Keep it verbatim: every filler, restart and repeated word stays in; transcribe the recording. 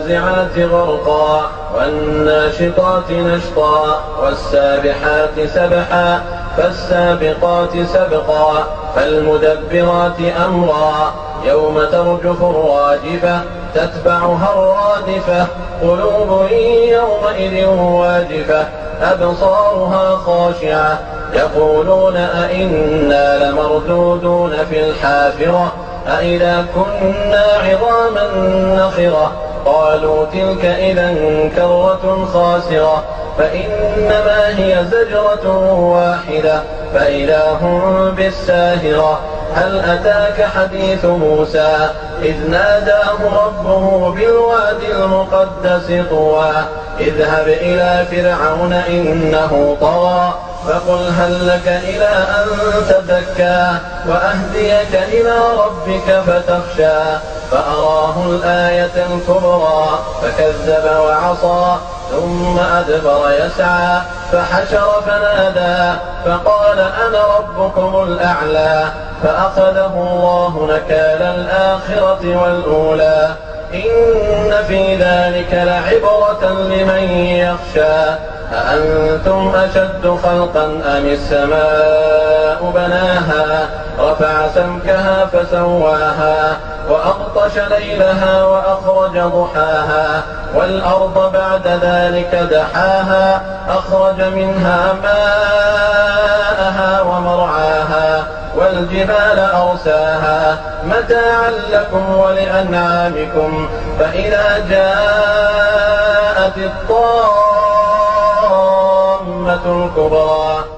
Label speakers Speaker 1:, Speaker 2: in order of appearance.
Speaker 1: والنازعات غرقا والناشطات نشطا والسابحات سبحا فالسابقات سبقا فالمدبرات أمرا يوم ترجف الراجفة تتبعها الرادفة قلوب يومئذ واجفة أبصارها خاشعة يقولون أئنا لمردودون في الحافرة أئذا كنا عظاما نخرة قالوا تلك إذا كرة خاسرة فإنما هي زجرة واحدة فإذا هم بالساهرة هل أتاك حديث موسى إذ ناداه ربه بالوادي المقدس طوى اذهب إلى فرعون إنه طغى فقل هل لك إلى أن تزكى وأهديك إلى ربك فتخشى فأراه الآية الكبرى فكذب وعصى ثم أدبر يسعى فحشر فنادى فقال أنا ربكم الأعلى فأخذه الله نكال الآخرة والأولى إن في ذلك لعبرة لمن يخشى أأنتم أشد خلقا أم السماء بناها رفع سمكها فسواها وأغطش ليلها وأخرج ضحاها والأرض بعد ذلك دحاها أخرج منها ماءها ومرعاها والجبال أرساها متاعا لكم ولأنعامكم فإذا جاءت الطامة الكبرى